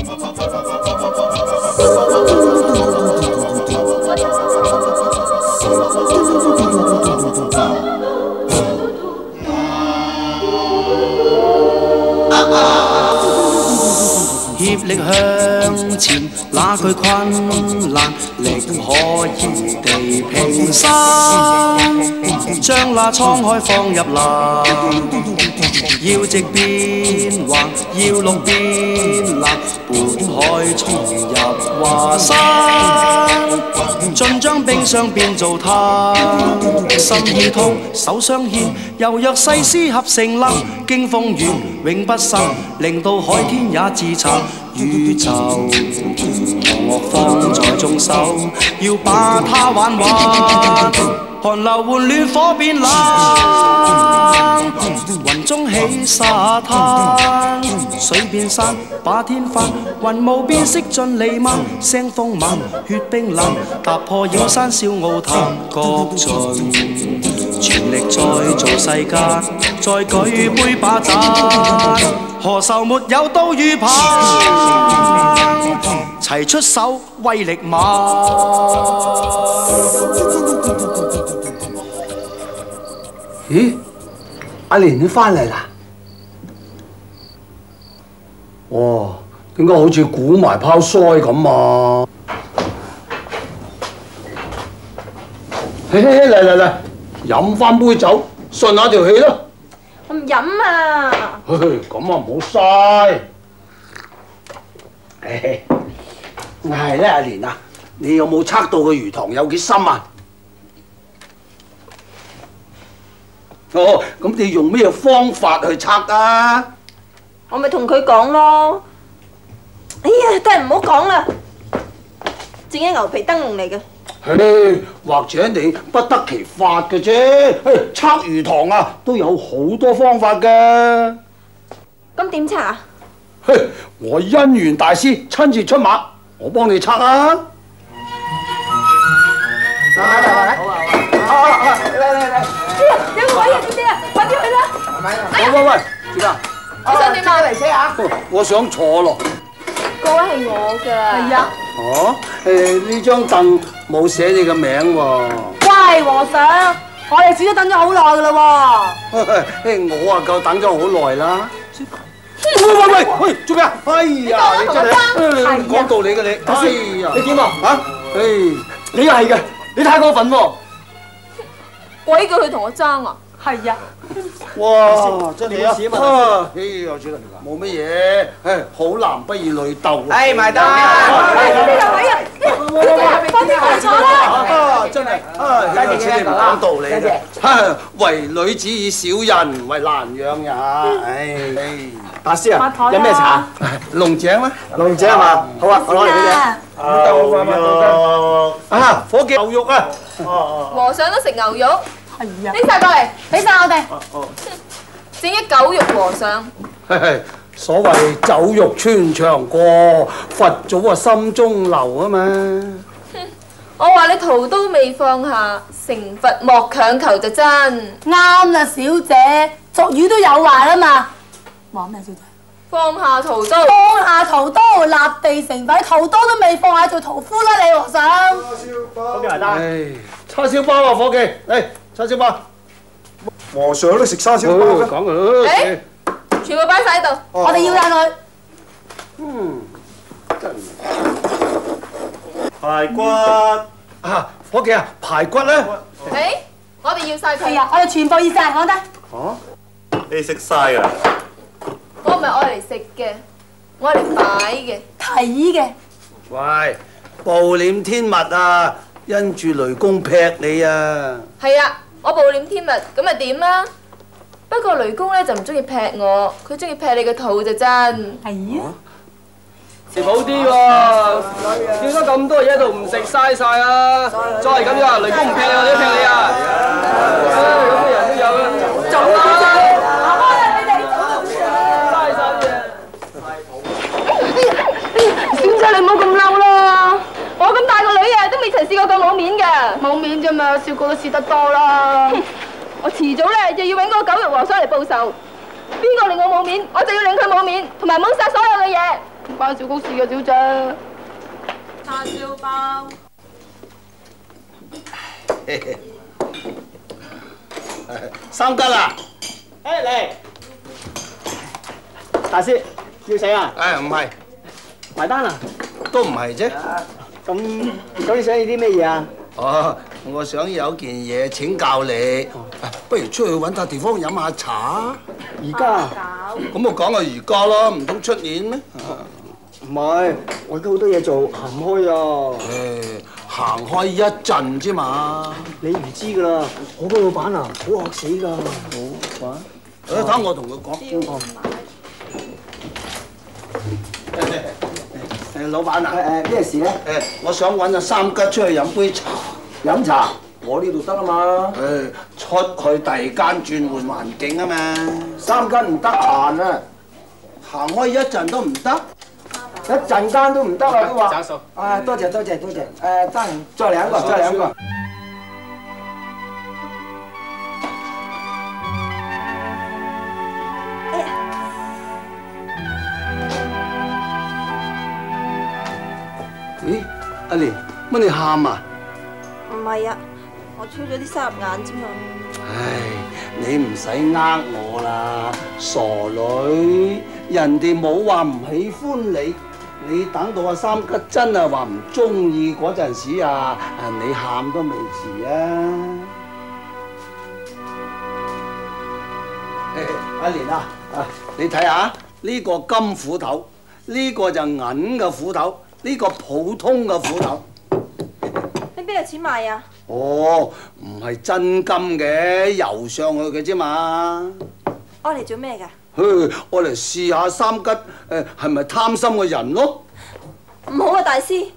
協力向前，那句困難力可以地平生，將那滄海放入藍，要直變橫，要綠變藍，撥海衝入華山，盡將冰霜變做炭，心要痛，手相牽，猶若世絲合成林，經風雨永不生，令到海天也自殘。宇宙惡放在眾手，要把它玩玩。寒流換暖，火變冷，雲中起沙灘，水變山，把天翻，雲霧變色盡彌漫，腥風猛，血冰冷，踏破妖山笑傲壇，各盡全力再造世間，再舉杯把盞。何愁沒有刀與棒，齊出手威力猛。 咦，阿蓮你翻嚟啦？哇，點解好似估埋拋腮咁啊？嚟，飲翻杯酒，順下條氣啦。 我唔飲啊！ 咁啊唔好嘥。係咧，阿蓮啊，你有冇測到個魚塘有幾深啊？哦，咁你用咩方法去測啊？ 我咪同佢講咯。哎呀，都係唔好講啦。正一牛皮燈籠嚟嘅。 或者你不得其法嘅啫。測魚塘啊，都有好多方法㗎。 咁點測啊？ 我姻緣大師親自出馬，我幫你測啊！嚟！ 嚟！有個位啊，姐姐啊，快啲去啦！ 喂，點啊？ 你想點啊？嚟車啊！ 我想坐落。 個位係我㗎。係啊。 哦，呢張凳冇寫你嘅名喎。 喂，和尚，我哋至少等咗好耐㗎啦喎。我啊夠等咗好耐啦。喂，做咩啊？哎呀，你真係講道理嘅你。哎呀， 你點啊？ 嚇？ 你又係嘅，你太過分喎！ 鬼叫佢同我爭啊！係啊！ 哇，真係啊！ 有錢啦， 冇乜嘢，好男不與女鬥。 埋單！ 呢個位啊！快啲過坐啦！ 真係有錢你唔講道理嘅。為女子以小人為難養也。 大師啊，有咩茶？ 龍井啦， 龍井係嘛？好啊，我攞嚟俾你。 伙計牛肉啊！ 和尚都食牛肉，係啊！拎晒過嚟，俾晒我哋。整一狗肉和尚。 所謂酒肉穿腸過，佛祖啊心中留啊嘛。 我話你屠刀未放下，成佛莫強求就真。啱啦，小姐，俗語都有話啦嘛。話咩，小姐？放下屠刀，放下屠刀，立地成佛。屠刀都未放下，做屠夫啦，你和尚。 好嘅，埋單。 叉燒包啊，伙計，嚟叉燒包。 和尚都食叉燒包㗎。 講啊！ 全部擺晒喺度，我哋要晒佢。 真係。 排骨啊，伙計啊，排骨咧。 我哋要晒佢。係啊，我哋全部要晒，講得。 你食晒㗎？ 我唔係愛嚟食嘅，我係嚟擺嘅、睇嘅。 喂，暴殄天物啊！因住雷公劈你啊！ 係啊，我暴殄天物，咁咪點啊？不過雷公咧就唔中意劈我，佢中意劈你個肚就真。係啊。 食好啲喎，點解咁多嘢喺度唔食嘥晒啊？再係咁樣，雷公唔劈你，我哋都劈你啊！咁嘅人都有啊！走啊！ 小姐你唔好咁嬲啦！我咁大個女啊，都未曾試過咁冇面嘅。冇面啫嘛，笑過都試得多啦。我遲早咧就要揾嗰個狗肉和尚嚟報仇。邊個令我冇面，我就要令佢冇面，同埋冇晒所有嘅嘢。 包小谷士嘅小姐。叉燒包。 三吉啊！嚟，大師要死啊？ 唔係， 埋單啊？ 都唔係啫。 咁你想要啲咩嘢啊？ 哦，我想有件嘢請教你，不如出去揾笪地方飲下茶。 而家咁我講個而家咯，唔通出年咩？ 唔係，我而家好多嘢做，行唔開啊！ 行開一陣啫嘛。 你唔知㗎啦，我個老闆啊，好惡死㗎。 好啊，等我同佢講。 老闆啊，咩事咧？ 我想揾阿三吉出去飲杯茶。 飲茶，我呢度得啊嘛。 出去第二間轉換環境啊嘛。 三吉唔得閒啊， 行開一陣都唔得。 一陣間都唔得啊！都話。 找數。 多謝。再兩個。 咦，阿蓮，乜你喊啊？ 唔係啊，我吹咗啲沙入眼啫嘛。 唉，你唔使呃我啦，傻女，人哋冇話唔喜歡你，你等到阿三吉真係話唔中意嗰陣時啊，你喊都未遲啊！阿蓮啊，你睇下呢個金斧頭，呢個就銀嘅斧頭。呢個普通嘅斧頭， 你邊有錢買啊？ 哦，唔係真金嘅，油上去嘅啫嘛。 攞嚟做咩㗎？ 我嚟試下三吉係咪貪心嘅人咯？ 唔好啊，大師！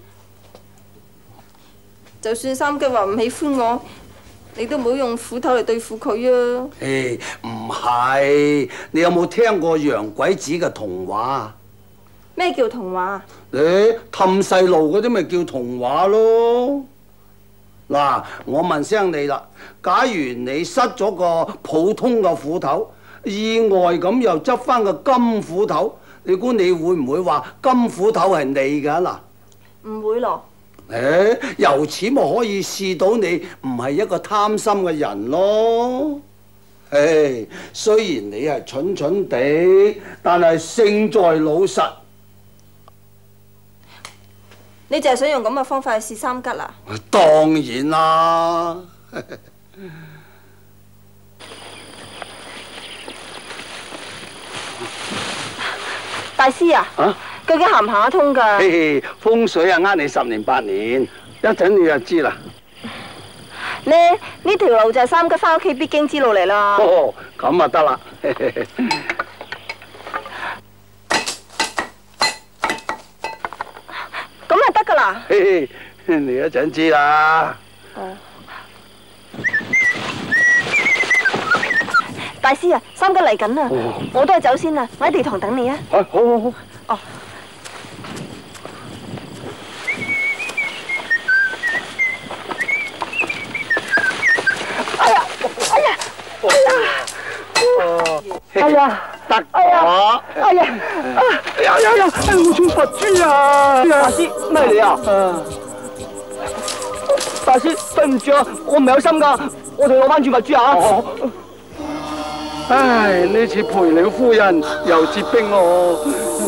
就算三吉話唔喜歡我，你都唔好用斧頭嚟對付佢啊！ 唔係，你有冇聽過洋鬼子嘅童話？ 咩叫童話？ 你氹細路嗰啲咪叫童話咯？嗱，我問聲你啦，假如你失咗個普通嘅斧頭，意外咁又執翻個金斧頭，你估你會唔會話金斧頭係你㗎嗱？ 唔會咯。 由此咪可以試到你唔係一個貪心嘅人咯。雖然你係蠢蠢地，但係勝在老實。 你就係想用咁嘅方法去試三吉啦？ 當然啦！ 大師啊，究竟行唔行得通㗎？ 風水啊，呃你10年8年，一陣你就知啦。 呢條路就係三吉翻屋企必經之路嚟啦。 哦，咁啊得啦。 咁就得㗎啦。 你一陣知啦。 大師啊，三吉嚟緊啦，我都係走先啦，我喺地堂等你啊。 好。 哦。哎呀！ 得我。我中佛珠啊！大師，咩嚟啊？大師，對唔住啊，我唔係有心㗎，我哋攞翻轉佛珠啊！ 唉，呢次賠了夫人又折兵我。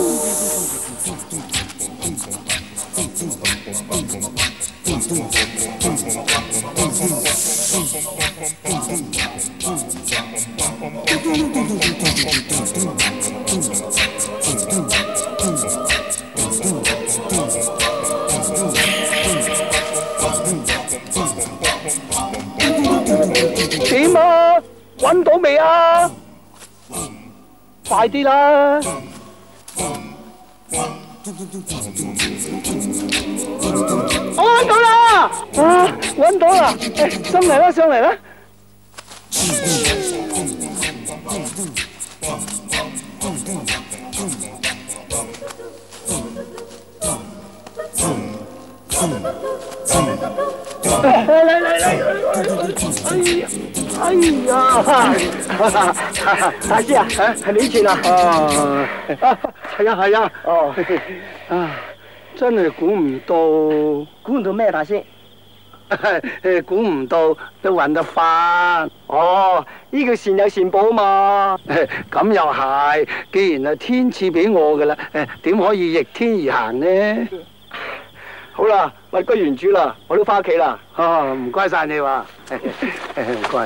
點啊？揾到未啊？快啲啦！我揾到啦！揾到啦！上嚟啦，上嚟啦！嚟！哎呀！大師啊，係你錢啊！ 係啊係啊。哦。啊，真係估唔到。估唔到咩，大師？估唔到都揾得翻。哦，呢叫善有善報啊嘛。咁又係，既然係天賜俾我嘅啦，點可以逆天而行呢？好啦，物歸原主啦，我都翻屋企啦。哦，唔該晒你話。唔該。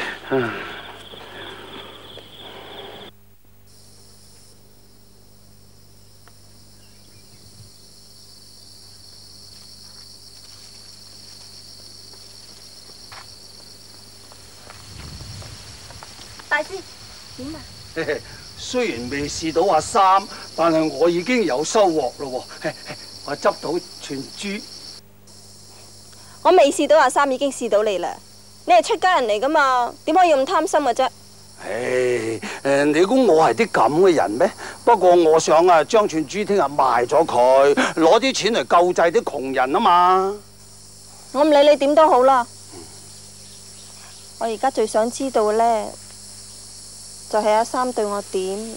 大師點啊？ 雖然未試到阿三，但係我已經有收穫咯喎！我執到串珠。 我未試到阿三，已經試到你啦！你係出家人嚟噶嘛？點可以咁貪心嘅啫？ 你估我係啲咁嘅人咩？不過我想啊，將串珠聽日賣咗佢，攞啲錢嚟救濟啲窮人啊嘛！ 我唔理你點都好啦。我而家最想知道嘅咧，就係阿三對我點。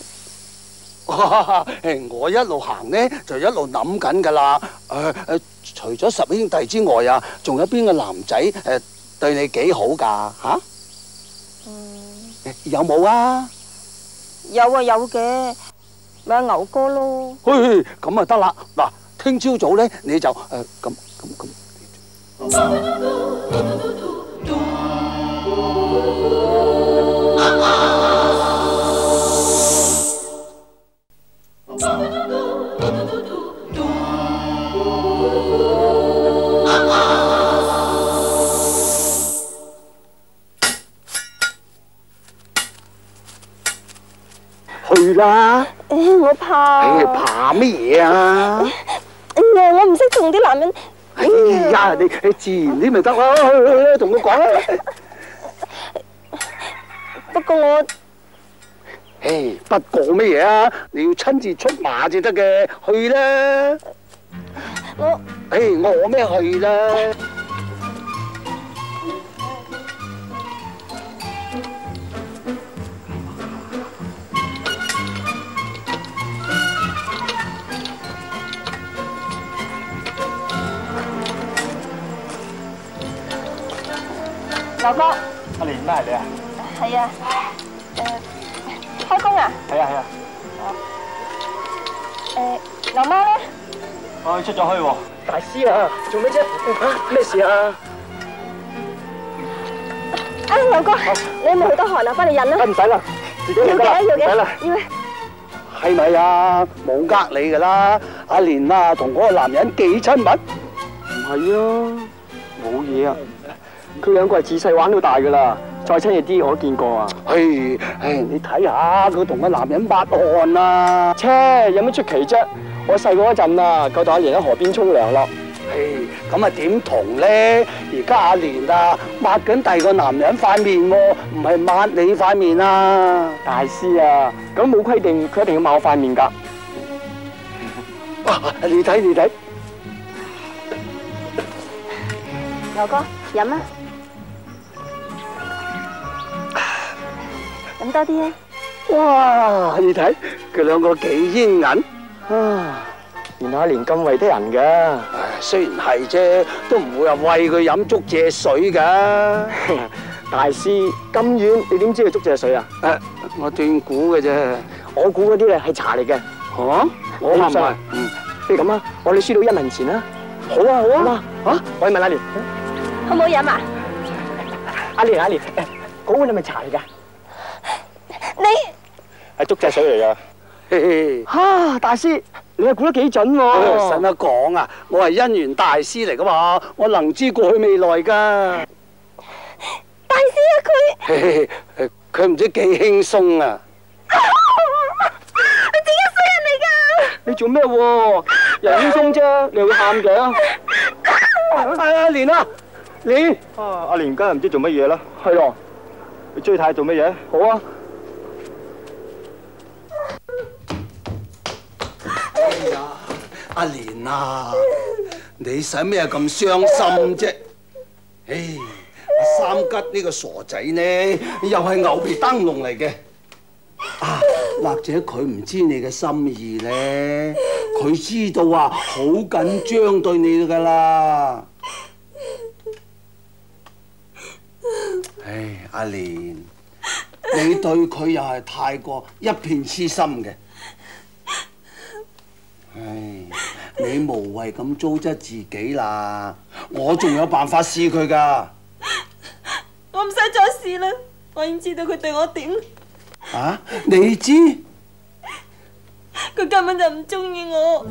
我一路行呢，就一路諗緊噶啦。除咗十兄弟之外啊，仲有邊個男仔對你幾好噶？吓？有冇啊？ 有啊，有嘅，咪阿牛哥咯。 咁啊得啦。嗱，聽朝早咧你就咁。去啦！ 我怕。 怕乜嘢啊？ 我唔識同啲男人。 你自然啲咪得咯，去同佢講啦。 不過我。 不過乜嘢啊？你要親自出馬至得嘅，去啦。我咩去啦？ 牛哥， 阿蓮咩係你啊？ 係啊，開工啊？ 係啊。 牛媽咧？ 我出咗去喎。大師啊，做咩啫？咩事啊？ 牛哥，你有冇去得閒啊？幫你印啦。 唔使啦，自己去得啦。 要嘅。 係咪啊？冇呃你噶啦，阿蓮啊，同嗰個男人幾親密？ 唔係啊，冇嘢啊。佢兩個係自細玩到大噶啦，再親熱啲我都見過啊！ 你睇下佢同個男人抹汗啊！ 有乜出奇啫？我細個嗰陣啊，夠當阿蓮喺河邊沖涼咯。 咁啊點同咧？而家阿蓮啊，抹緊第二個男人塊面喎，唔係抹你塊面啊！ 大師啊，咁冇規定佢一定要抹我塊面㗎。 你睇。 牛哥，飲啊！飲多啲啊！ 哇！你睇佢兩個幾煙韌啊！原來阿蓮咁為得人㗎。 雖然係啫，都唔會話餵佢飲竹蔗水㗎。 大師咁遠，你點知佢竹蔗水啊？ 我斷估嘅啫。 我估嗰啲咧係茶嚟嘅。 我唔係。 不如咁啊，我哋輸到1文錢啦。 好啊。 我問阿蓮， 好唔好飲啊？ 阿蓮，嗰碗係咪茶嚟㗎？ 你係竹蔗水嚟㗎。大師，你係估得幾準喎？ 使乜講啊？我係姻緣大師嚟噶嘛，我能知過去未來㗎。 大師啊， 佢唔知幾輕鬆啊！ 你點解衰人嚟㗎？ 你做咩喎？人輕鬆啫，你會喊嘅。 阿蓮啊，蓮！ 阿蓮今日唔知做乜嘢啦。 係咯， 你追太做乜嘢？ 好啊。阿蓮啊，你使咩咁傷心啫？阿三吉呢個傻仔呢，又係牛皮燈籠嚟嘅。 啊，或者佢唔知你嘅心意咧，佢知道啊，好緊張對你㗎啦。唉，阿蓮，你對佢又係太過一片痴心嘅。唉，你無謂咁糟質自己啦，我仲有辦法試佢㗎。 我唔使再試啦，我已經知道佢對我點。 啊？你知？ 佢根本就唔中意我。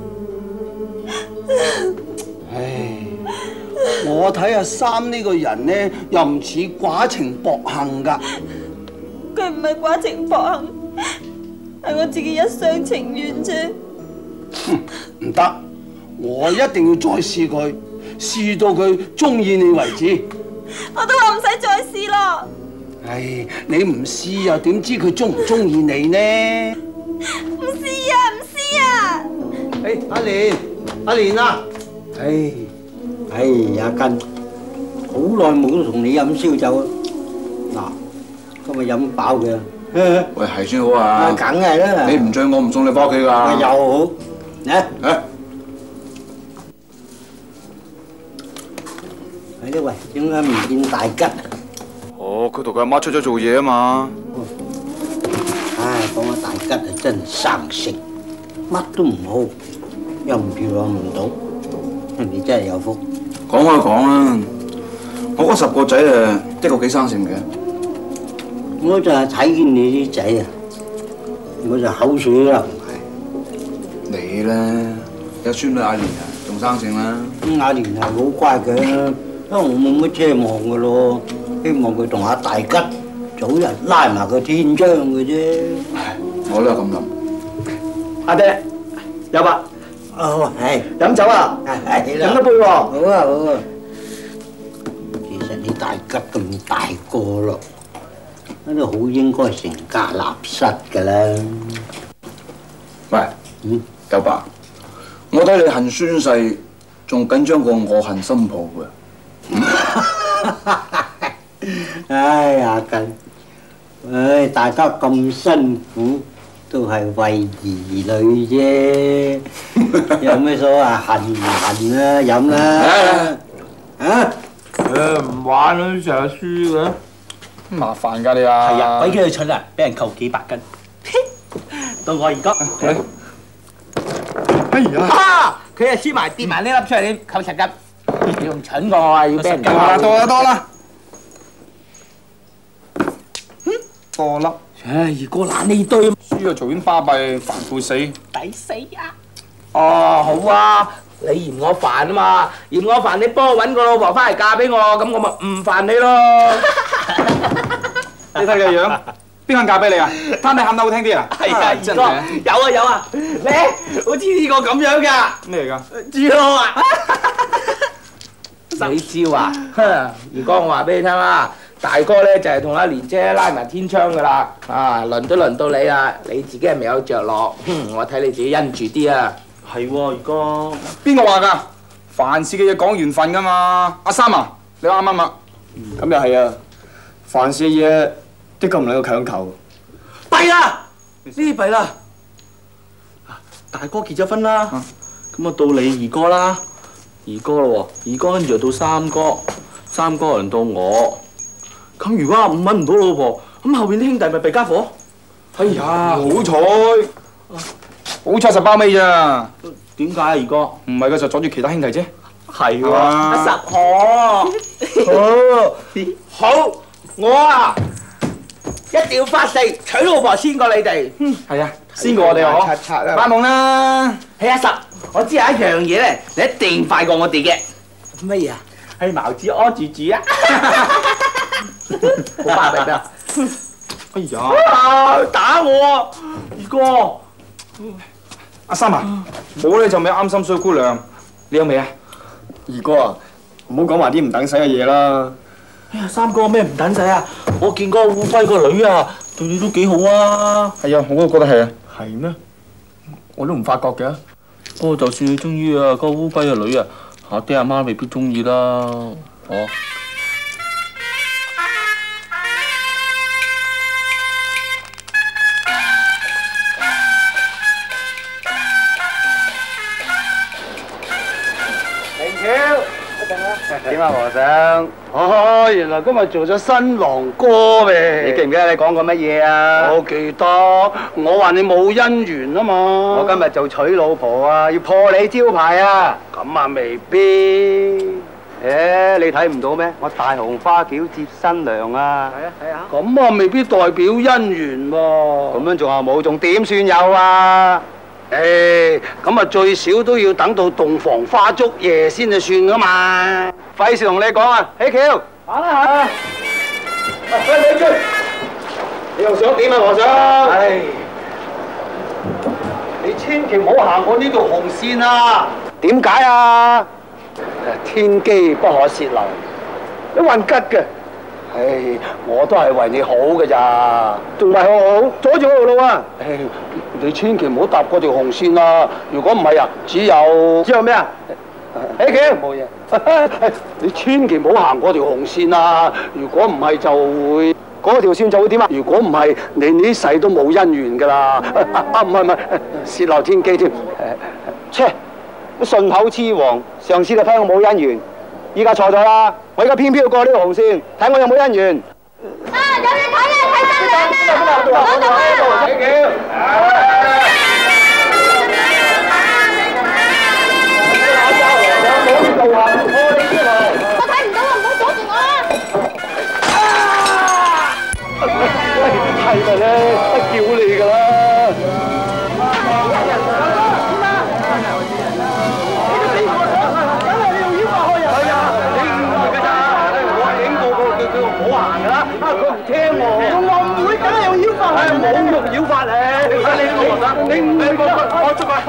唉，我睇阿三呢個人呢，又唔似寡情薄幸㗎。 佢唔係寡情薄幸，係我自己一廂情願啫。 唔得，我一定要再試佢，試到佢中意你為止。 我都話唔使再試咯。 唉，你唔試又點知佢中唔中意你呢？ 唔試啊，唔試啊！ 唉，阿蓮啊！ 阿根，好耐冇同你飲燒酒啊！嗱，今日飲飽嘅。 喂，係先好啊！ 梗係啦。 你唔醉，我唔送你翻屋企㗎。 又好，嚟。係咧，喂，點解唔見大吉？ 哦，佢同佢阿媽出咗做嘢啊嘛。 唉，講下大吉啊，真係生性，乜都唔好，又唔住我唔到，你真係有福。 講開講啦，我嗰10個仔啊，的確幾生性嘅。 我就係睇見你啲仔啊，我就口水啦，唔係。 你咧，有孫女阿蓮啊，仲生性啦。 阿蓮係好乖嘅，因為我冇乜奢望嘅咯，希望佢同阿大吉早日拉埋個天窗嘅啫。 唉，我都係咁諗。 阿爹，有吧？ 哦，係。 飲酒啊？ 係啦。 飲一杯喎。 好啊，好啊。其實你大吉咁大個咯，都好應該成家立室㗎啦。 喂，有爸，我睇你恨孫婿仲緊張過我恨新抱㗎。 唉呀，根，唉，大家咁辛苦，都係為兒女啫，有咩所謂恨唔恨啦？飲啦，啊！ 唔玩啦，成日輸嘅。 麻煩㗎你啊！ 係啊，鬼叫佢蠢啊，俾人扣幾百斤。到我二哥。哎呀！佢係輸埋跌埋呢粒出嚟，你扣10斤。你仲蠢過我啊！要俾人扣。多啦。多粒。唉，二哥懶呢堆。輸就隨便巴閉，煩到死。抵死啊！哦，好啊。你嫌我煩啊嘛，嫌我煩，你幫我揾個老婆翻嚟嫁俾我，咁我咪唔煩你咯。你睇你個樣，邊個嫁俾你啊？貪你喊得好聽啲啊？係啊，二哥，有啊，你好似呢個咁樣㗎。咩嚟㗎？豬腦啊！你知啊？二哥，我話俾你聽啦，大哥咧就係同阿蓮姐拉埋天窗㗎啦。啊，輪都輪到你啦，你自己係未有着落，我睇你自己因住啲啊。係喎，二哥。邊個話㗎？凡事嘅嘢講緣分㗎嘛。阿三啊，你啱啱啊？咁又係啊。凡事嘅嘢的確唔能夠強求。弊啦！呢啲弊啦。大哥結咗婚啦，咁啊到你二哥啦，二哥咯喎，二哥跟住就到三哥，三哥輪到我。咁如果阿五揾唔到老婆，咁後邊啲兄弟咪弊家伙？哎呀，好彩！好彩10包尾咋？點解啊，二哥？唔係佢就阻住其他兄弟啫。係喎，阿十好，我啊一定要發誓娶老婆先過你哋。係啊，先過我哋嗬。發夢啦！係阿十，我知有一樣嘢咧，你一定快過我哋嘅。乜嘢啊？係茅子屙住住啊！好巴閉啊！哎呀！打我啊，二哥！阿三啊，我咧就未啱心水姑娘，你有未啊？二哥啊，唔好講埋啲唔等使嘅嘢啦。哎呀，三哥咩唔等使啊？我見嗰個烏龜個女啊，對你都幾好啊。係啊，我都覺得係啊。係咩？我都唔發覺嘅。不過就算你中意啊，嗰個烏龜個女啊，阿爹阿媽未必中意啦。哦。 點啊，和尚？ 哦，原來今日做咗新郎哥呗。 你記唔記得你講過乜嘢啊？ 我記得，我話你冇姻緣啊嘛。 我今日做娶老婆啊，要破你招牌啊！ 咁啊，未必。 你睇唔到咩？我大紅花轎接新娘啊！係啊，係啊。 咁啊，未必代表姻緣喎。 咁樣仲話冇，仲點算有啊？ 咁啊最少都要等到洞房花燭夜先至算噶嘛。 費事同你講啊，起橋。行啦行。喂，李俊，你又想點啊，和尚？ 唉，你千祈唔好行過呢條紅線啊！ 點解啊？ 天機不可泄漏， 你混吉嘅。 我都係為你好嘅咋， 仲為我好，阻住我條路啊！ 你千祈唔好踏嗰條紅線啊！如果唔係啊，只有咩啊？起橋冇嘢。你千祈唔好行嗰條紅線啊！如果唔係就會嗰條線就會點啊？ 如果唔係，你呢世都冇姻緣噶啦！唔係，泄漏天機添。 切！順口雌黃，上次就批我冇姻緣，依家錯咗啦！我依家偏偏要過呢條紅線，睇我有冇姻緣。 啊！有嘢睇啊！睇新娘啊！攞到啊！ 起橋！ 我睇唔到啊！唔好阻住我啊！ 係咪咧？不叫你噶啦！佢唔聽我，我唔會梗係用妖法，係冇用妖法嚟。我捉佢，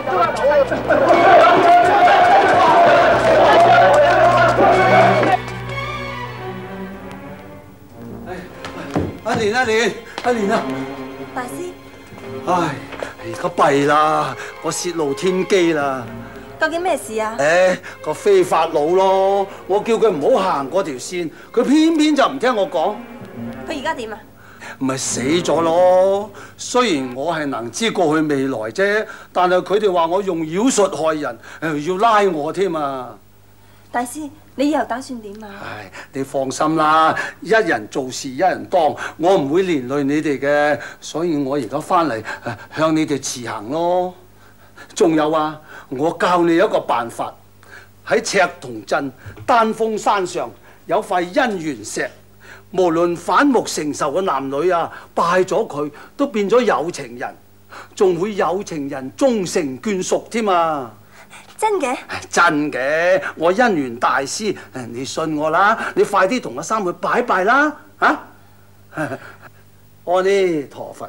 阿蓮啊！ 大師， 唉，而家弊啦，我泄露天機啦。 究竟咩事啊？ 個非法佬咯，我叫佢唔好行嗰條線，佢偏偏就唔聽我講。 佢而家點啊？ 唔係死咗咯。雖然我係能知過去未來啫，但係佢哋話我用妖術害人，要拉我添啊！ 大師，你以後打算點啊？ 唉，你放心啦，一人做事一人當，我唔會連累你哋嘅，所以我而家翻嚟向你哋辭行咯。仲有啊，我教你一個辦法，喺赤銅鎮丹峰山上有塊姻緣石，無論反目成仇嘅男女啊，拜咗佢都變咗有情人，仲會有情人終成眷屬添啊！ 真嘅？ 真嘅，我姻緣大師，你信我啦，你快啲同阿三去拜拜啦，啊！阿彌陀佛。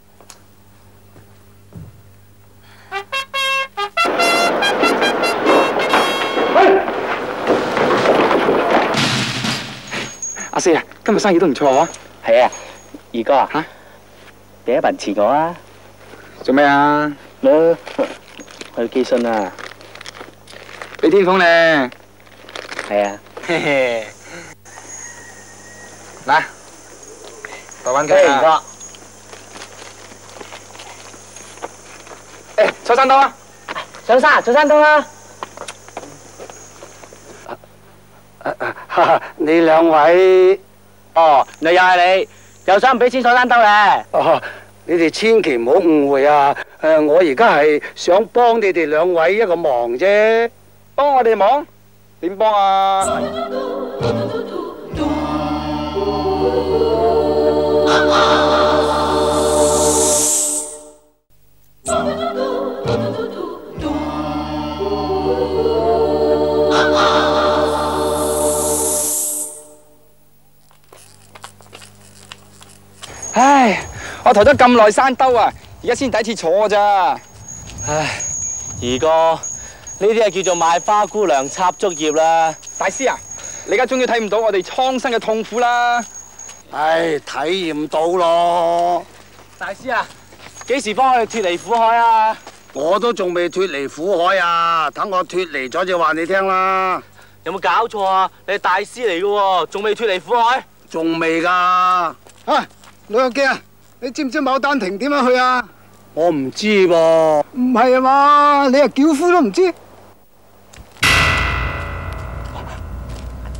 阿四啊，今日生意都唔錯啊！ 係啊，二哥啊，嚇，俾一筆錢我啊！ 做咩啊？ 我去寄信啊！ 俾天風咧。 係啊。 嗱，8蚊雞啊！ 二哥。 坐山刀啊！ 上山刀啦！ 你兩位， 哦，又係你，又想唔俾錢坐山兜咧？ 哦，你哋千祈唔好誤會啊！我而家係想幫你哋兩位一個忙啫。 幫我哋忙？點幫啊？唉，我抬咗咁耐山兜啊，而家先第一次坐咋。 唉，二哥，呢啲係叫做賣花姑娘插竹葉啦。 大師啊，你而家終於睇唔到我哋蒼生嘅痛苦啦。 唉，體驗到咯。 大師啊，幾時幫我哋脫離苦海啊？ 我都仲未脫離苦海啊，等我脫離咗就話你聽啦。 有冇搞錯啊？你係大師嚟嘅喎，仲未脫離苦海？ 仲未㗎。 啊，老友記啊，你知唔知牡丹亭點樣去啊？ 我唔知噃。 唔係啊嘛，你係轎夫都唔知？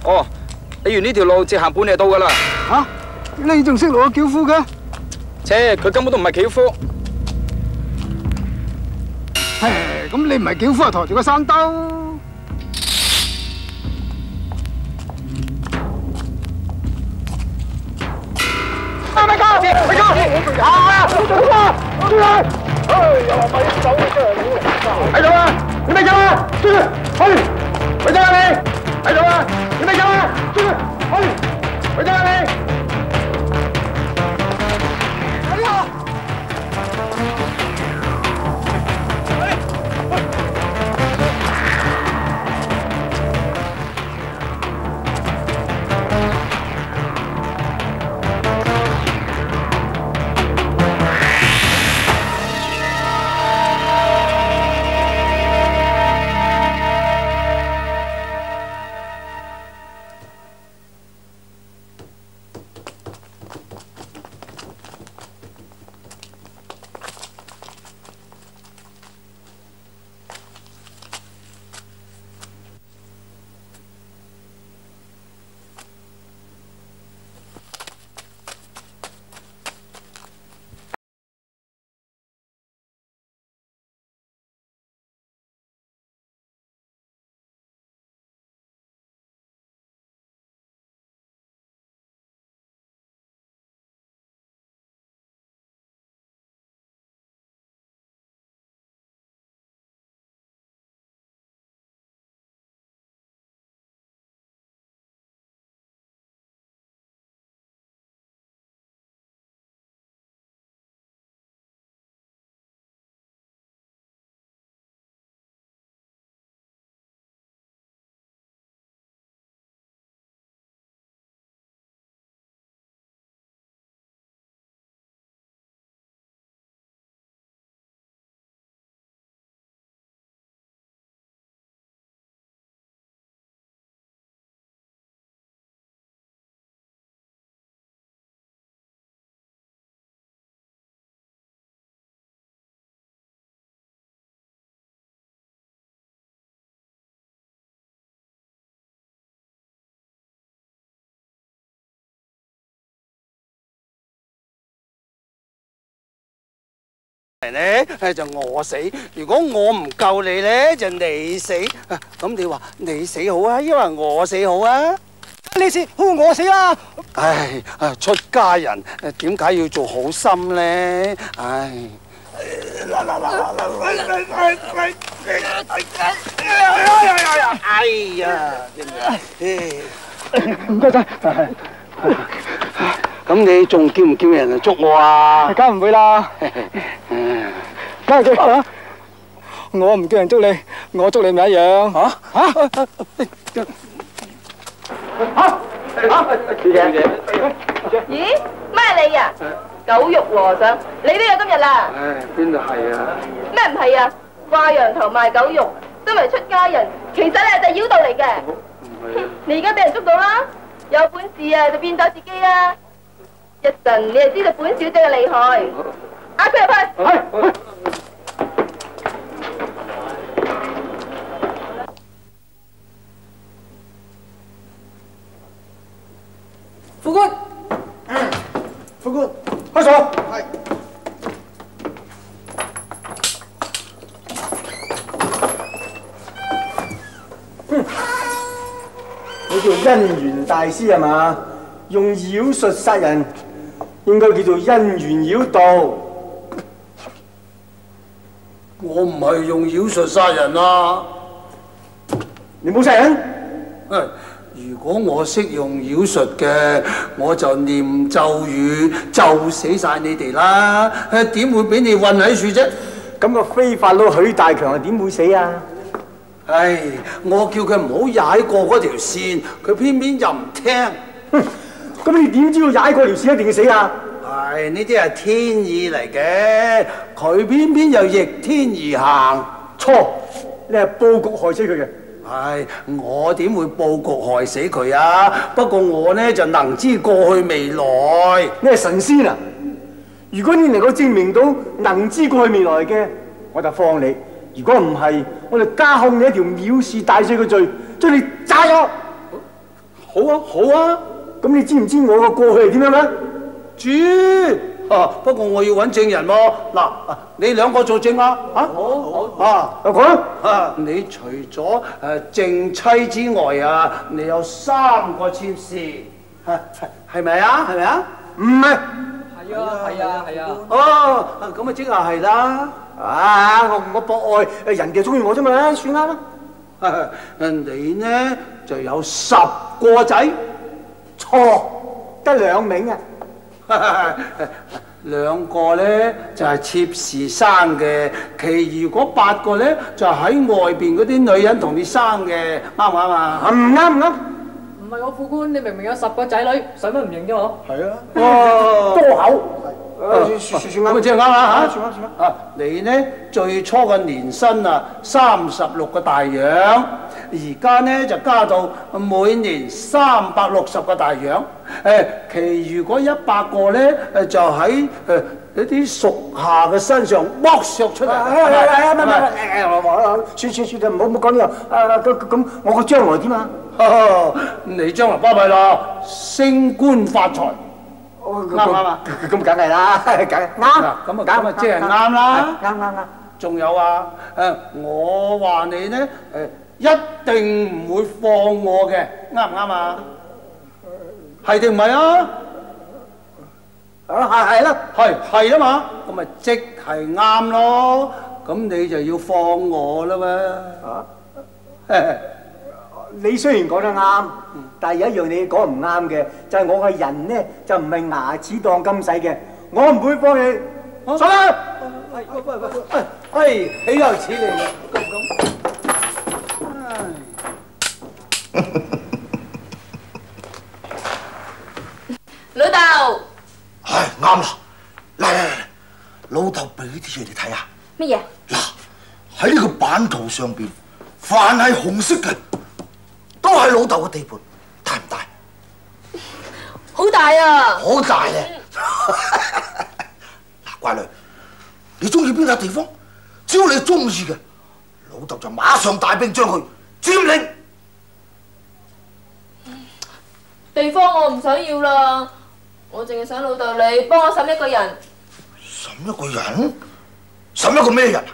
哦，你沿呢條路直行半里就到噶啦。 吓？你仲識攞轎夫嘅？ 切，佢根本都唔係轎夫。 咁你唔係轎夫，係抬住個山兜。咪哥，咪哥，啊！出嚟！哎，又話咪走出嚟，喺度啊！你咪走啊！出去，去！咪走啊你！喺度啊！你咪走啊！出去，去！咪走啊你！哎呀！咧就餓死，如果我唔救你咧就你死。咁你話你死好啊，抑或我死好啊？你死好我死啦！唉，出家人點解要做好心咧？唉，哎呀，唔該晒。咁你仲叫唔叫人嚟捉我啊？梗唔會啦，梗係叫啊！我唔叫人捉你，我捉你咪一樣。嚇！小姐， 咦？咩你啊？狗肉和尚，你都有今日啦？ 唉，邊度係啊？ 咩唔係啊？掛羊頭賣狗肉，身為出家人，其實你係第妖道嚟嘅。你而家俾人捉到啦，有本事啊就變咗自己啦！一陣你就知道本小姐嘅厲害。押佢入去。係。 副官。副官，開鎖。係。 你叫姻緣大師係嘛？用妖術殺人，應該叫做姻緣妖道。 我唔係用妖術殺人啊！ 你冇殺人？ 如果我識用妖術嘅，我就念咒語咒死晒你哋啦！點會俾你韞喺處啫？ 咁個飛髮佬許大強係點會死啊？ 唉，我叫佢唔好踩過嗰條線，佢偏偏就唔聽。 咁你點知道踩過條線一定要死啊？ 唉，呢啲係天意嚟嘅，佢偏偏又逆天而行。 錯，你係佈局害死佢嘅。 唉，我點會佈局害死佢啊？不過我呢就能知過去未來。 你係神仙啊！如果你能夠證明到能知過去未來嘅，我就放你；如果唔係，我就加控你一條藐視大赦嘅罪，將你炸咗。 好啊，好啊。咁你知唔知我個過去係點樣啊？ 知。不過我要揾證人喎。嗱，你兩個做證啊？好。講。你除咗正妻之外啊，你有3個妾侍，係咪啊？係咪啊？唔係。係啊。哦，咁啊即係啦。 我博愛，人哋中意我啫嘛，算啱啦。 你呢就有10個仔， 錯，得2名啊。 2個呢就係妾侍生嘅，其餘嗰8個呢就喺外邊嗰啲女人同你生嘅，啱唔啱啊？唔啱唔啱。 唔係我副官，你明明有10個仔女，使乜唔認啫我？ 係啊。多口。算啱。咁啊即係啱啦嚇。算啱。你呢最初嘅年薪啊36個大洋，而家呢就加到每年360個大洋。其餘嗰100個呢就喺一啲屬下嘅身上剝削出嚟。算，唔好講呢個。咁我個將來點啊？你將來巴閉啦，升官發財。啱唔啱啊？咁梗係啦，梗係啱。咁啊即係啱啦。啱。仲有啊，我話你呢一定唔會放我嘅，啱唔啱啊？係定唔係啊？係啦，係啊嘛，咁咪即係啱咯。咁你就要放我啦嘛。 你雖然講得啱，但係有一樣你講唔啱嘅，就係我嘅人呢，就唔係牙齒當金使嘅，我唔會幫你。上啦！豈有此理！ 老豆。 啱啦！嚟，老豆俾啲嘢你睇下。 乜嘢？ 嗱，喺呢個版圖上邊，凡係紅色嘅，都係老豆嘅地盤，大唔大？ 好大啊！ 好大咧！嗱，乖女，你中意邊笪地方？只要你中意嘅，老豆就馬上帶兵將佢佔領。 地方我唔想要啦，我淨係想老豆你幫我審一個人。 審一個人？審一個咩人啊？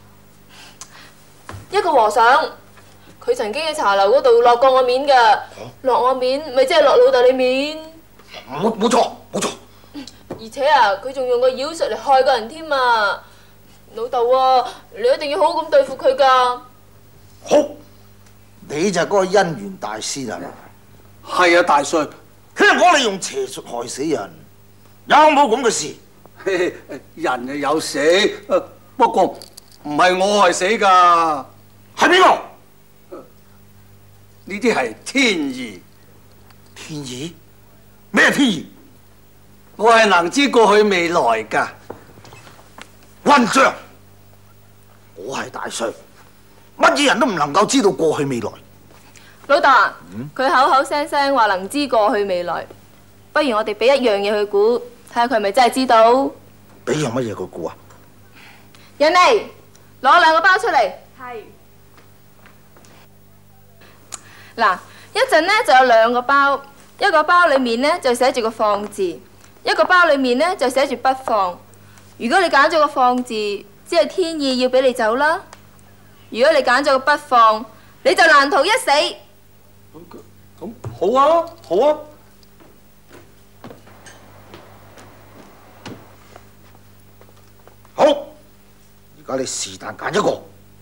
一個和尚，佢曾經喺茶樓嗰度落過我面㗎，落我面咪即係落老豆你面。 冇錯。 而且啊，佢仲用個妖術嚟害個人添啊！老豆啊，你一定要好好咁對付佢㗎。 好，你就係嗰個姻緣大師啦。 係啊，大帥。 聽講你用邪術害死人，有冇咁嘅事？ 人就有死，不過唔係我害死㗎。 係邊個？ 呢啲係天意。 天意？咩天意？ 我係能知過去未來㗎。 混帳！我係大帥，乜嘢人都唔能夠知道過去未來。 老豆啊，佢口口聲聲話能知過去未來，不如我哋俾一樣嘢佢估，睇下佢係咪真係知道。 俾樣乜嘢佢估啊？ 人嚟，攞2個包出嚟。係。嗱，一陣呢就有2個包，一個包裡面呢就寫住個放字，一個包裡面呢就寫住不放。如果你揀咗個放字，即係天意要俾你走啦；如果你揀咗個不放，你就難逃一死。 咁好啊，好啊。 好，而家你是但揀一個。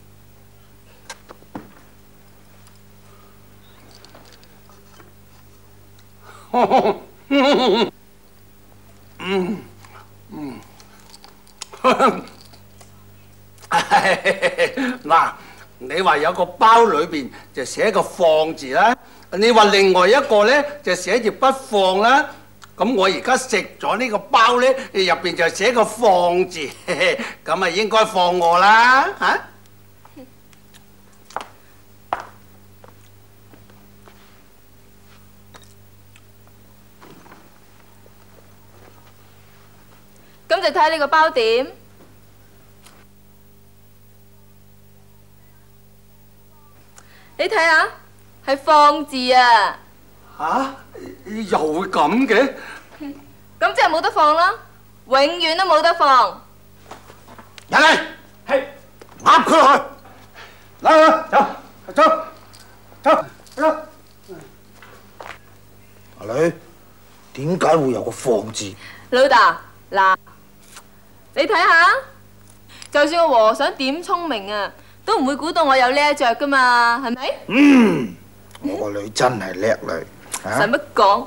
嗱，你話有個包裏邊就寫個放字啦，你話另外一個呢就寫住不放啦。咁我而家食咗呢個包呢，入邊就寫個放字，咁啊應該放我啦嚇。 咁就睇呢個包點。你睇下，係放字啊！ 嚇？又會咁嘅？ 咁即係冇得放啦，永遠都冇得放。 人嚟， 係壓佢落去。嚟，走。阿女，點解會有個放字？ 老大，嗱，你睇下，就算個和尚點聰明啊，都唔會估到我有呢一着噶嘛，係咪？ 我個女真係叻女。 使乜講？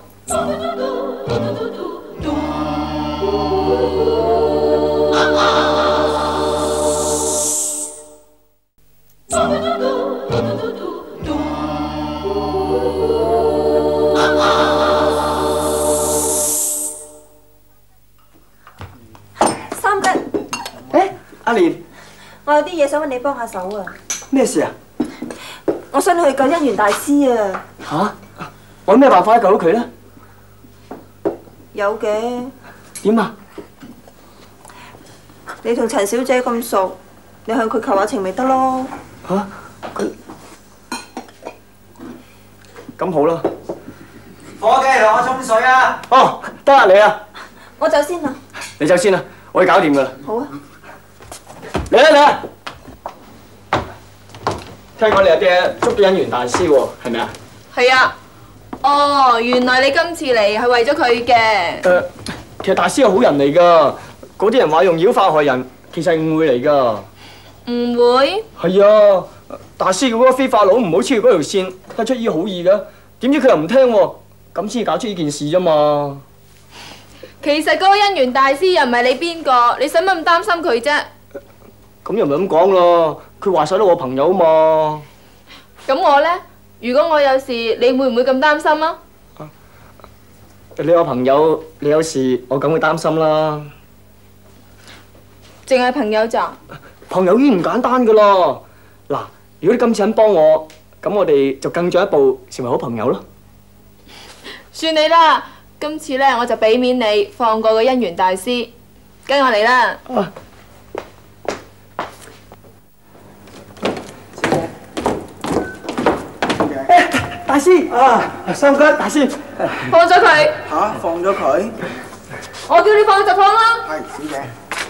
三吉， 阿蓮， 我有啲嘢想揾你幫下手啊！ 咩事啊？ 我想去救姻緣大師啊！ 嚇？我有咩辦法救到佢咧？ 有嘅。 點啊？ 你同陳小姐咁熟，你向佢求下情咪得咯。 嚇？佢咁好啦。 伙計，同我沖水啊！ 哦，得啦，你啊。 我走先啦。 你走先啦，我哋搞掂噶啦。 好啊。 嚟啦嚟啦！聽講你阿爹捉咗姻緣大師喎，係咪啊？ 係啊。哦，原來你今次嚟係為咗佢嘅。 其實大師係好人嚟噶，嗰啲人話用妖法害人，其實係誤會嚟噶。 誤會？係啊，大師叫嗰個飛髮佬唔好超越嗰條線，得出醫好意噶，點知佢又唔聽喎，咁先搞出呢件事啫嘛。 其實嗰個姻緣大師又唔係你邊個，你使乜咁擔心佢啫？ 咁又唔係咁講咯，佢話晒都我朋友啊嘛。 咁我呢？如果我有事，你會唔會咁擔心啊？ 你有朋友，你有事，我梗會擔心啦。 淨係朋友咋？ 朋友已經唔簡單噶咯。嗱，如果你今次肯幫我，咁我哋就更進一步成為好朋友咯。 算你啦，今次呢，我就俾面你，放過個姻緣大師，跟我嚟啦。 大師啊，三吉大師， 放咗佢。 嚇，放咗佢？ 我叫你放就放啦。 係，小姐。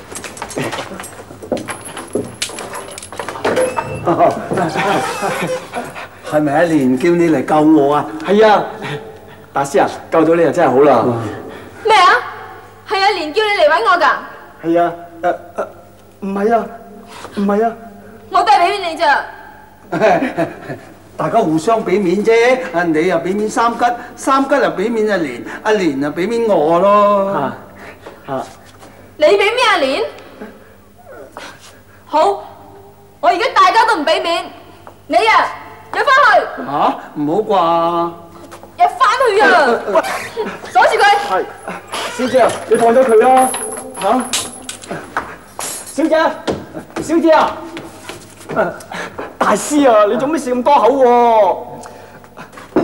係咪阿蓮叫你嚟救我啊？ 係啊，大師啊，救到你就真係好啦。 咩啊？係阿蓮叫你嚟揾我㗎？ 係啊，唔係啊，唔係啊， 我都係俾面你咋。 大家互相俾面啫，你又俾面三吉，三吉又俾面阿蓮，阿蓮又俾面我咯。 你俾面阿蓮？好，我而家大家都唔俾面，你啊，入翻去。 嚇？唔好啩？ 入翻去啊！鎖住佢。 係，小姐啊，你放咗佢啦，嚇！小姐，小姐啊！大師啊，你做咩事咁多口喎？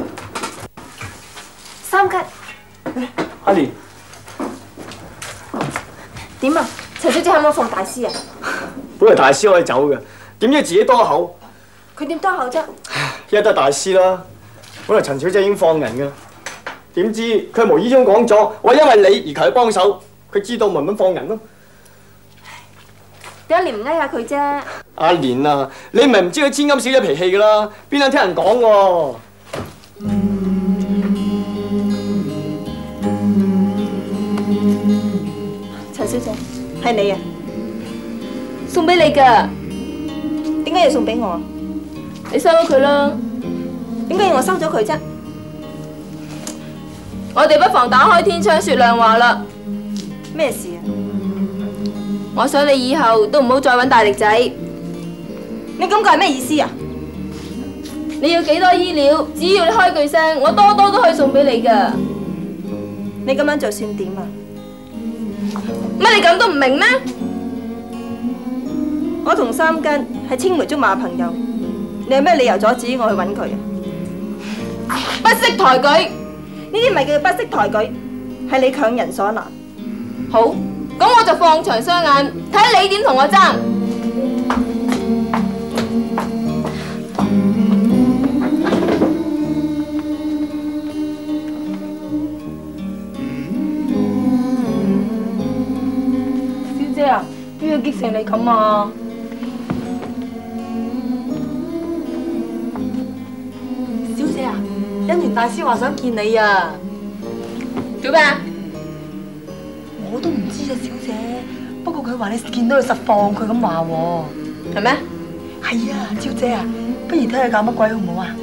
三吉， 阿蓮， 點啊？陳小姐可唔可以放大師啊？ 本來大師可以走嘅，點知自己多口。 佢點多口啫？ 一得大師啦，本來陳小姐已經放人㗎，點知佢無意中講咗，我因為你而求佢幫手，佢知道咪咁放人咯。 點解你唔翳下佢啫？ 阿蓮啊，你咪唔知佢千金小姐脾氣㗎啦，邊撚聽人講喎？ 陳小姐，係你啊？ 送俾你㗎。 點解要送俾我啊？ 你收咗佢啦。 點解要我收咗佢啫？ 我哋不妨打開天窗說亮話啦。 咩事啊？ 我想你以後都唔好再揾大力仔。 你咁講係咩意思啊？ 你要幾多衣料，只要你開句聲，我多多都可以送俾你㗎。 你咁樣做算點啊？ 乜你咁都唔明咩？ 我同三根係青梅竹馬朋友，你有咩理由阻止我去揾佢啊？ 不識抬舉， 呢啲唔係叫不識抬舉，係你強人所難。 好，咁我就放長雙眼，睇下你點同我爭。 激成你咁啊？小姐啊，姻緣大師話想見你啊。做咩啊？我都唔知啊，小姐。不過佢話你見到佢實放佢咁話喎。係咩？係啊，小姐啊，不如睇佢搞乜鬼好唔好啊？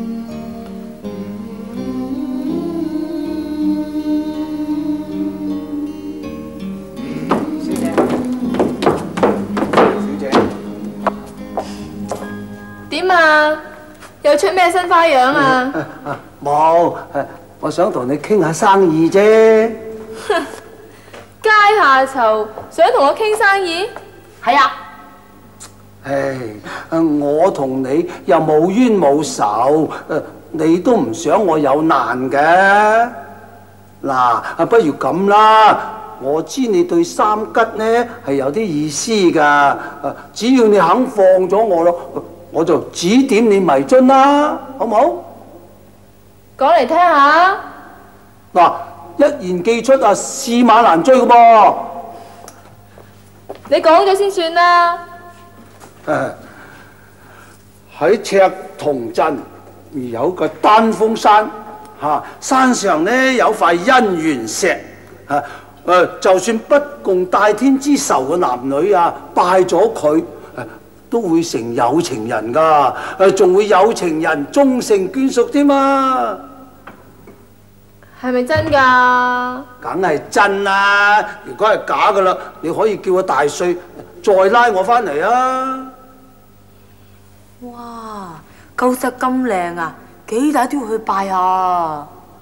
點啊？又出咩新花樣啊？ 冇，我想同你傾下生意啫。 街下囚想同我傾生意？係啊。 唉，我同你又冇冤冇仇，你都唔想我有難嘅。嗱，不如咁啦，我知你對三吉呢係有啲意思㗎，只要你肯放咗我咯，我就指點你迷津啦，好唔好？ 講嚟聽下。 嗱，一言既出啊，駟馬難追㗎噃。 你講咗先算啦。 喺赤銅鎮有個丹峰山，山上呢有塊姻緣石，就算不共戴天之仇嘅男女啊，拜咗佢都會成有情人噶，仲會有情人終成眷屬添嘛。 係咪真㗎？ 梗係真啦！如果係假㗎啦，你可以叫我大帥再拉我翻嚟啊！ 哇，舊石咁靚啊，幾大都要去拜啊！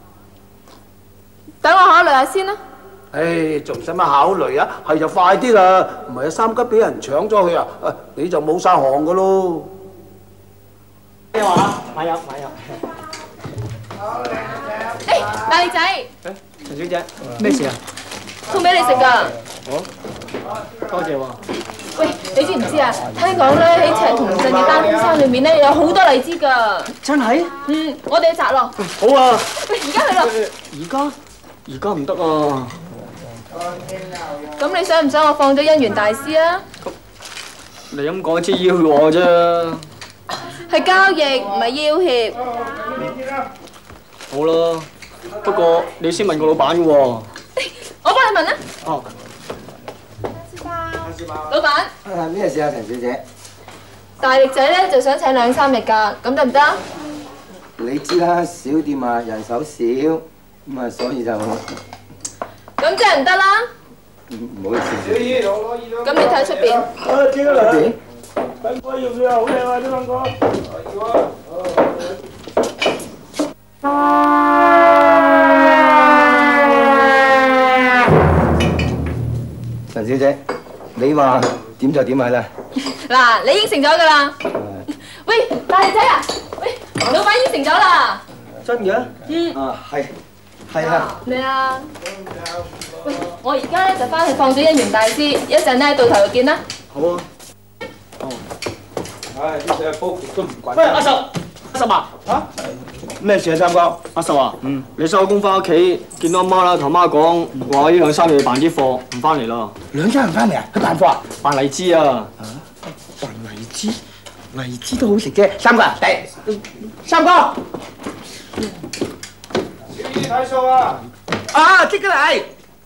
等我考慮下先啦。 唉，仲使乜考慮啊？係就快啲啦，唔係三吉俾人搶咗去啊，你就冇晒行噶咯。 咩話？買入。 大力仔。 陳小姐，咩事啊？ 送俾你食㗎。 多謝喎。 喂，你知唔知啊？聽講咧喺赤銅鎮嘅丹峰山裏面咧有好多荔枝㗎。真係？我哋去摘咯。 好啊。 喂，而家去咯。 而家唔得啊。 咁你想唔想我放咗姻緣大師啊？ 你咁講只要挾我啫。 係交易，唔係要挾。 好啦，不過你先問個老闆嘅喎。 我幫你問啦。 哦。 老闆。 咩事啊，陳小姐？ 大力仔咧就想請2、3日㗎，咁得唔得？ 你知啦，小店啊人手少，咁啊所以就咁即係唔得啦。 唔好意思。 咁你睇出邊。 出邊？ 粉哥要唔要啊？好靚啊！啲粉哥。要啊。 陳小姐，你話點就點係啦。 嗱，你應承咗㗎啦。喂，大力仔啊！喂，老闆應承咗啦。 真嘅？係啊。 你啊。喂，我而家咧就翻去放咗姻緣大師，一陣咧到頭就見啦。 好啊。 唉，啲隻煲極都唔滾。 喂，阿十啊！ 嚇？咩事啊，三哥？ 阿十啊，你收工翻屋企，見到阿媽啦，同阿媽講話呢2、3日辦啲貨，唔翻嚟啦。 2、3日唔翻嚟啊？去辦貨啊？ 辦荔枝啊！ 辦荔枝？荔枝都好食啫。三哥，三哥，小姨睇數啊！啊，即刻嚟！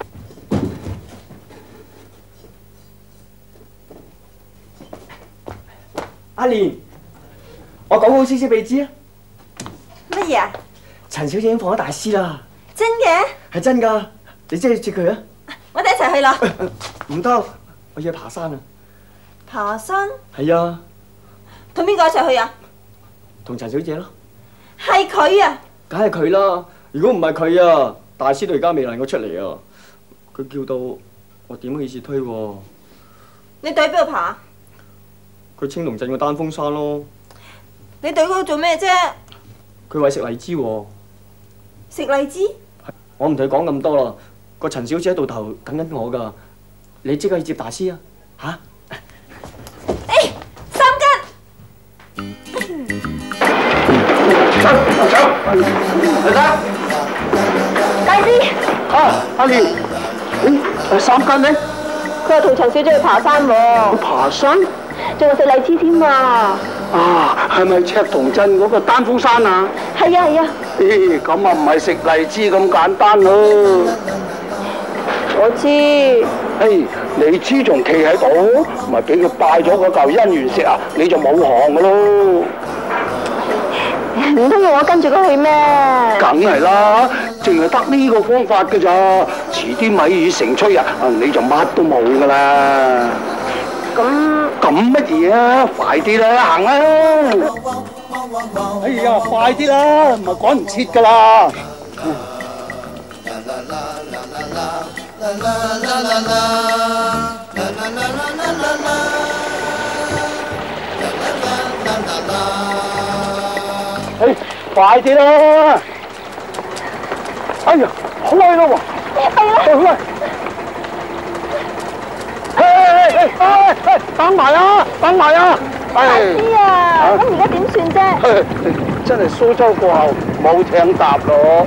阿蓮，我講好消息俾你知啊！ 乜嘢啊？ 陳小姐已經放咗大師啦！ 真嘅？ 係真㗎，你即係要接佢啊！ 我哋一齊去啦！ 唔得，我要去爬山啊！ 爬山？ 係啊！ 同邊個一齊去啊？ 同陳小姐咯。 係佢啊！ 梗係佢啦！如果唔係佢啊，大師到而家未能夠出嚟啊！佢叫到我點好意思推喎？ 你對邊度爬？ 佢青龍鎮個丹峰山咯。 你對嗰度做咩啫？ 佢話食荔枝喎。 食荔枝？ 我唔同你講咁多啦，個陳小姐到頭等緊我㗎，你即刻去接大師啊！嚇！ 三吉！ 走！嚟啦！ 大師！ 阿蓮，三吉呢？ 佢又同陳小姐去爬山喎。 爬山？ 仲有食荔枝添啊！ 啊，係咪赤塘鎮嗰個丹峰山啊？ 係啊係啊。 咦，咁啊唔係食荔枝咁簡單咯。 我知。 你知仲企喺度，咪俾佢拜咗嗰嚿姻緣石啊，你就冇行噶咯。 唔通要我跟住佢去咩？ 梗係啦，淨係得呢個方法㗎咋。遲啲米已成炊啊，你就乜都冇噶啦。咁乜嘢啊？快啲啦，行啦！哎呀，快啲啦，唔係趕唔切噶啦。快啲啦！哎呀，開啦喎！開！等埋啊！等埋啊！ 大師啊，咁而家點算啫？ 真係蘇州過後冇艇搭咯。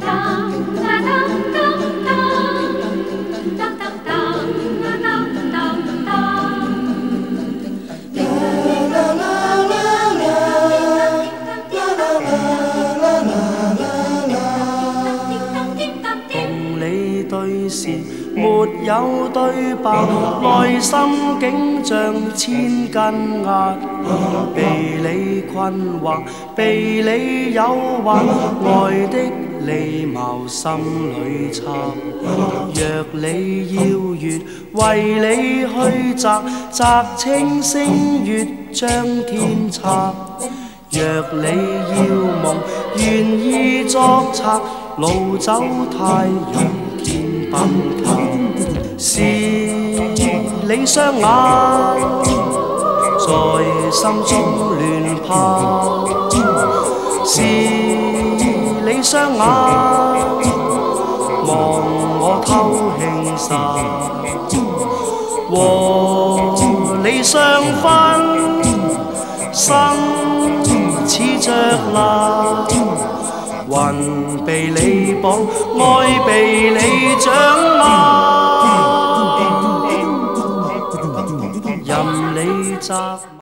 沒有對白，內心竟像千斤壓，被你困惑，被你誘惑，愛的理貌心裏插。若你要月，為你去摘，摘清星月將天插。若你要夢，願意作賊，擄走太陽。奔騰是你雙眼在心中亂拋，是你雙眼望我偷輕殺，和你相分生似着蠟。魂被你綁，愛被你掌握，任你責。